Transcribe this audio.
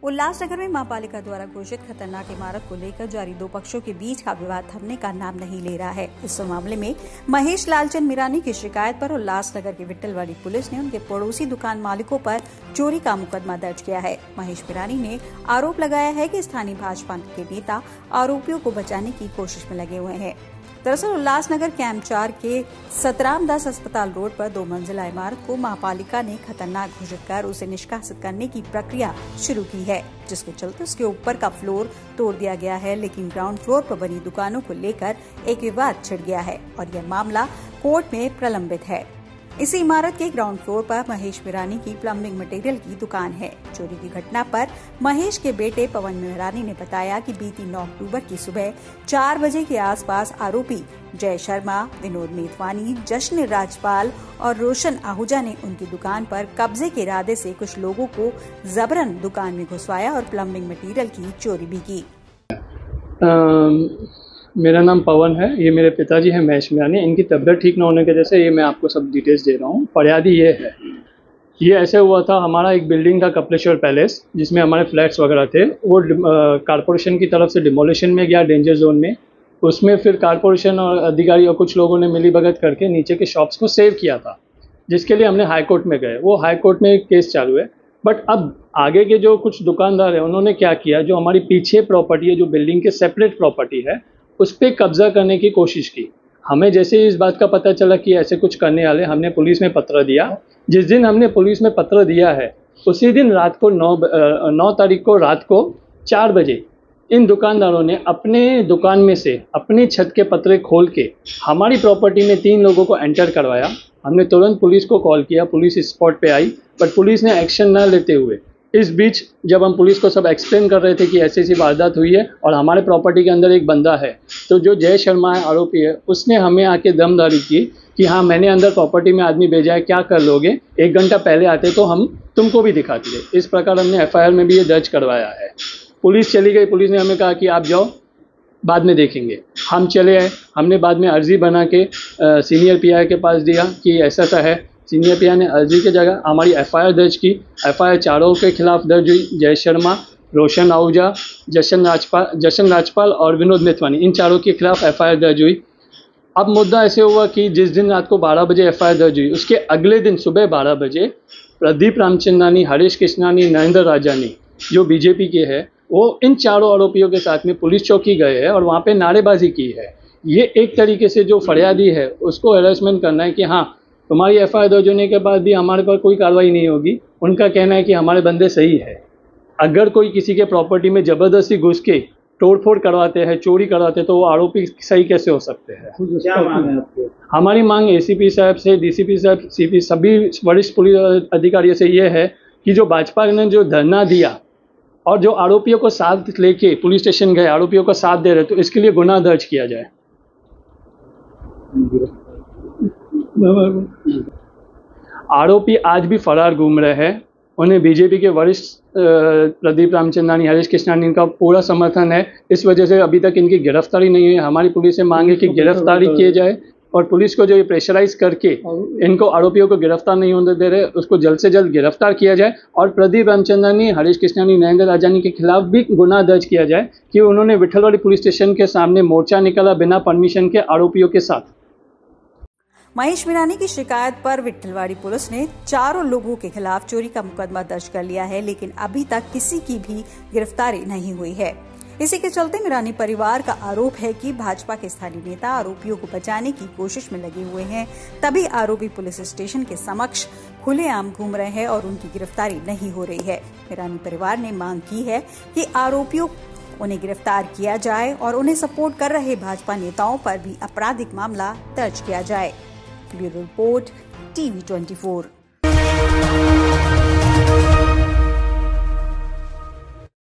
उल्लासनगर में महापालिका द्वारा घोषित खतरनाक इमारत को लेकर जारी दो पक्षों के बीच का विवाद थमने का नाम नहीं ले रहा है। इस मामले में महेश लालचंद मीरानी की शिकायत पर उल्लासनगर की विट्ठलवाड़ी पुलिस ने उनके पड़ोसी दुकान मालिकों पर चोरी का मुकदमा दर्ज किया है। महेश मीरानी ने आरोप लगाया है कि स्थानीय भाजपा के नेता आरोपियों को बचाने की कोशिश में लगे हुए हैं। दरअसल उल्लासनगर कैंप 4 के सतराम दास अस्पताल रोड पर 2 मंजिला इमारत को महापालिका ने खतरनाक घोषित कर उसे निष्कासित करने की प्रक्रिया शुरू की है, जिसके चलते उसके ऊपर का फ्लोर तोड़ दिया गया है। लेकिन ग्राउंड फ्लोर पर बनी दुकानों को लेकर एक विवाद छिड़ गया है और यह मामला कोर्ट में प्रलंबित है। इसी इमारत के ग्राउंड फ्लोर पर महेश मीरानी की प्लम्बिंग मटेरियल की दुकान है। चोरी की घटना पर महेश के बेटे पवन मीरानी ने बताया कि बीती 9 अक्टूबर की सुबह 4 बजे के आसपास आरोपी जय शर्मा, विनोद मेथवानी, जश्न राजपाल और रोशन आहूजा ने उनकी दुकान पर कब्जे के इरादे से कुछ लोगों को जबरन दुकान में घुसवाया और प्लम्बिंग मटेरियल की चोरी भी की। मेरा नाम पवन है। ये मेरे पिताजी हैं महेश मीरानी। इनकी तबीयत ठीक न होने की वजह से ये मैं आपको सब डिटेल्स दे रहा हूँ। फरियादी ये है, ये ऐसे हुआ था, हमारा एक बिल्डिंग था कपिलेश्वर पैलेस, जिसमें हमारे फ्लैट्स वगैरह थे। वो कारपोरेशन की तरफ से डिमोलिशन में गया डेंजर जोन में। उसमें फिर कारपोरेशन और अधिकारी और कुछ लोगों ने मिलीभगत करके नीचे के शॉप्स को सेव किया था, जिसके लिए हमने हाई कोर्ट में गए। वो हाई कोर्ट में केस चालू है। बट अब आगे के जो कुछ दुकानदार हैं उन्होंने क्या किया, जो हमारी पीछे प्रॉपर्टी है, जो बिल्डिंग के सेपरेट प्रॉपर्टी है, उस पर कब्जा करने की कोशिश की। हमें जैसे ही इस बात का पता चला कि ऐसे कुछ करने वाले, हमने पुलिस में पत्र दिया। जिस दिन हमने पुलिस में पत्र दिया है उसी दिन रात को 9 तारीख को रात को 4 बजे इन दुकानदारों ने अपने दुकान में से अपनी छत के पत्रे खोल के हमारी प्रॉपर्टी में 3 लोगों को एंटर करवाया। हमने तुरंत पुलिस को कॉल किया, पुलिस स्पॉट पे आई, बट पुलिस ने एक्शन न लेते हुए इस बीच जब हम पुलिस को सब एक्सप्लेन कर रहे थे कि ऐसी ऐसी वारदात हुई है और हमारे प्रॉपर्टी के अंदर एक बंदा है, तो जो जय शर्मा है आरोपी है, उसने हमें आके दमदारी की कि हाँ मैंने अंदर प्रॉपर्टी में आदमी भेजा है, क्या कर लोगे, 1 घंटा पहले आते तो हम तुमको भी दिखाते। इस प्रकार हमने FIR में भी ये दर्ज करवाया है। पुलिस चली गई, पुलिस ने हमें कहा कि आप जाओ, बाद में देखेंगे। हम चले आए, हमने बाद में अर्जी बना के सीनियर PI के पास दिया कि ऐसा सा है। सीनियर PI ने अर्जी की जगह हमारी FIR दर्ज की। FIR चारों के खिलाफ दर्ज हुई, जय शर्मा, रोशन आहूजा, जशन राजपाल और विनोद मेथवानी, इन चारों के खिलाफ FIR दर्ज हुई। अब मुद्दा ऐसे हुआ कि जिस दिन रात को 12 बजे FIR दर्ज हुई, उसके अगले दिन सुबह 12 बजे प्रदीप रामचंदानी, हरीश कृष्णानी, नरेंद्र राजानी जो BJP के हैं, वो इन चारों आरोपियों के साथ में पुलिस चौकी गए हैं और वहाँ पे नारेबाजी की है। ये एक तरीके से जो फरियादी है उसको हैरेसमेंट करना है कि हाँ तुम्हारी FIR दर्ज होने के बाद भी हमारे पर कोई कार्रवाई नहीं होगी। उनका कहना है कि हमारे बंदे सही है। अगर कोई किसी के प्रॉपर्टी में ज़बरदस्ती घुस के तोड़फोड़ करवाते हैं, चोरी करवाते, तो वो आरोपी सही कैसे हो सकते हैं। क्या मांग है आपकी? हमारी मांग ACP साहब से, DCP साहब, CP सभी वरिष्ठ पुलिस अधिकारियों से ये है कि जो भाजपा ने जो धरना दिया और जो आरोपियों को साथ लेके पुलिस स्टेशन गए, आरोपियों को साथ दे रहे, तो इसके लिए गुनाह दर्ज किया जाए। आरोपी आज भी फरार घूम रहे हैं। उन्हें BJP के वरिष्ठ प्रदीप रामचंदानी, हरीश कृष्णानी, इनका पूरा समर्थन है। इस वजह से अभी तक इनकी गिरफ्तारी नहीं हुई। हमारी पुलिस से मांग है कि गिरफ्तारी किए जाए और पुलिस को जो ये प्रेशराइज करके इनको आरोपियों को गिरफ्तार नहीं होने दे रहे, उसको जल्द से जल्द गिरफ्तार किया जाए और प्रदीप रामचंदानी, हरीश कृष्णानी, नरेंद्र राजानी के खिलाफ भी गुनाह दर्ज किया जाए कि उन्होंने विट्ठलवाड़ी पुलिस स्टेशन के सामने मोर्चा निकाला बिना परमिशन के आरोपियों के साथ। महेश मीरानी की शिकायत पर विट्ठलवाड़ी पुलिस ने चारों लोगों के खिलाफ चोरी का मुकदमा दर्ज कर लिया है, लेकिन अभी तक किसी की भी गिरफ्तारी नहीं हुई है। इसी के चलते मीरानी परिवार का आरोप है कि भाजपा के स्थानीय नेता आरोपियों को बचाने की कोशिश में लगे हुए हैं, तभी आरोपी पुलिस स्टेशन के समक्ष खुलेआम घूम रहे हैं और उनकी गिरफ्तारी नहीं हो रही है। मीरानी परिवार ने मांग की है कि आरोपियों उन्हें गिरफ्तार किया जाए और उन्हें सपोर्ट कर रहे भाजपा नेताओं पर भी आपराधिक मामला दर्ज किया जाए। Bureau report, TV 24।